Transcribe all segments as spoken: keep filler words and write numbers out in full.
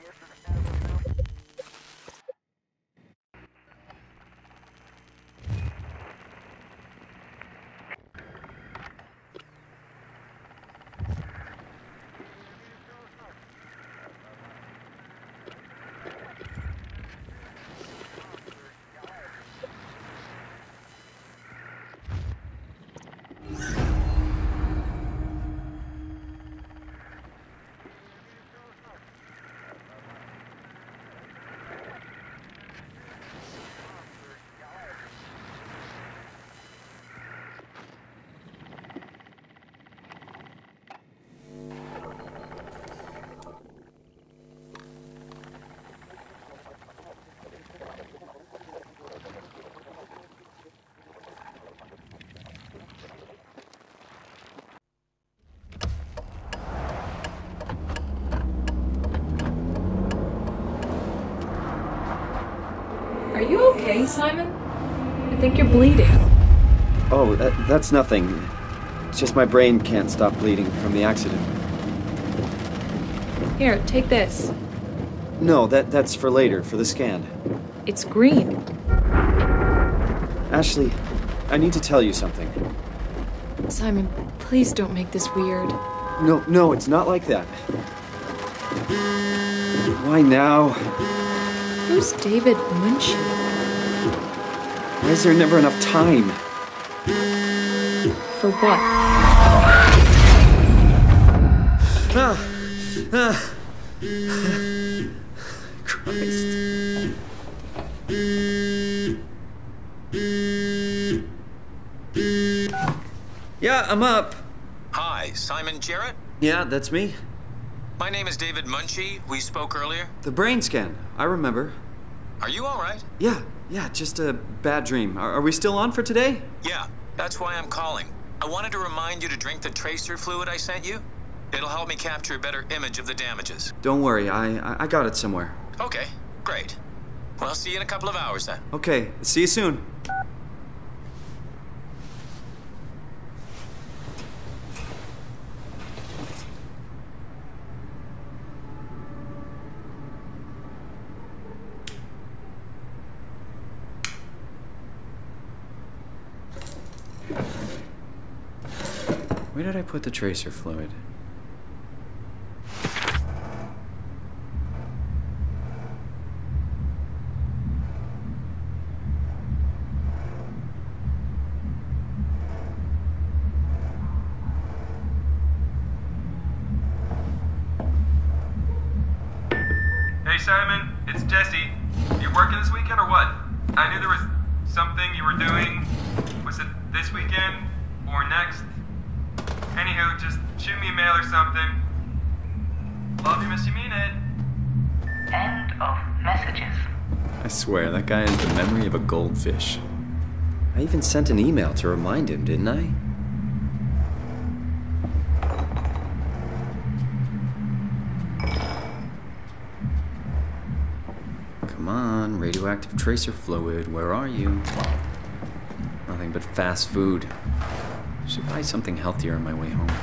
Are you okay, Simon? I think you're bleeding. Oh, that, that's nothing. It's just my brain can't stop bleeding from the accident. Here, take this. No, that that's for later, for the scan. It's green. Ashley, I need to tell you something. Simon, please don't make this weird. No, no, it's not like that. Why now? Who's David Munshi? Why is there never enough time? For what? Ah, ah. Christ. Yeah, I'm up. Hi, Simon Jarrett? Yeah, that's me. My name is David Munshi. We spoke earlier. The brain scan. I remember. Are you all right? Yeah, yeah, just a bad dream. Are, are we still on for today? Yeah, that's why I'm calling. I wanted to remind you to drink the tracer fluid I sent you. It'll help me capture a better image of the damages. Don't worry, I, I, I got it somewhere. Okay, great. Well, I'll see you in a couple of hours then. Okay, see you soon. Where did I put the tracer fluid? Hey Simon, it's Jesse. You working this weekend or what? I knew there was something you were doing. Was it this weekend or next? Anywho, just shoot me a mail or something. Love you, miss you, mean it. End of messages. I swear, that guy has the memory of a goldfish. I even sent an email to remind him, didn't I? Come on, radioactive tracer fluid, where are you? Nothing but fast food. Should buy something healthier on my way home.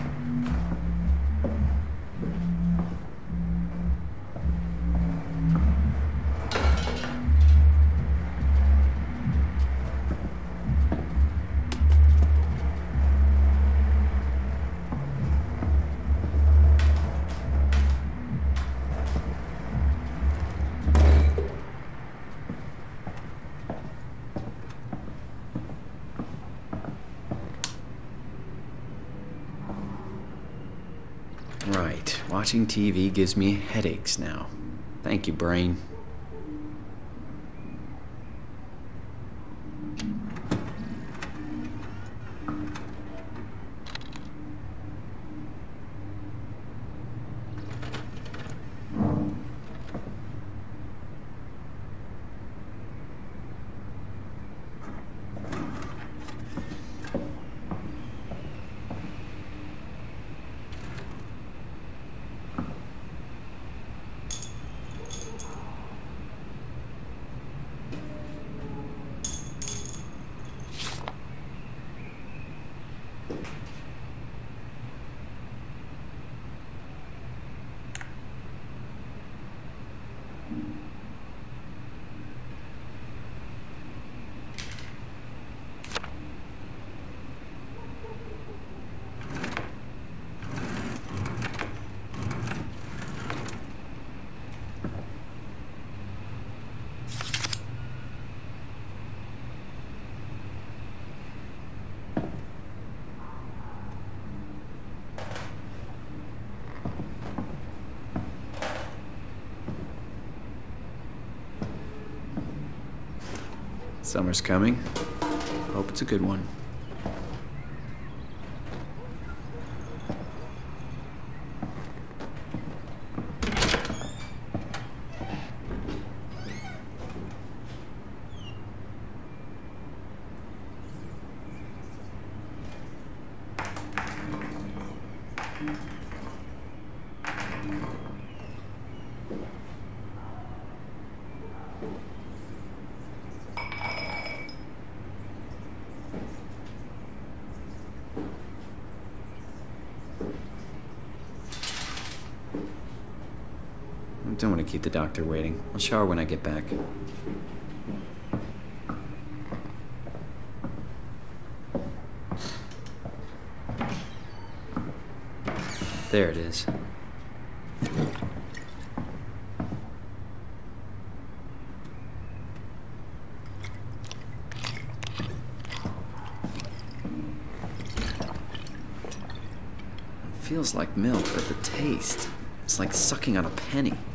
Right, watching T V gives me headaches now. Thank you, brain. Summer's coming. Hope it's a good one. I don't want to keep the doctor waiting. I'll shower when I get back. There it is. It feels like milk, but the taste, it's like sucking on a penny.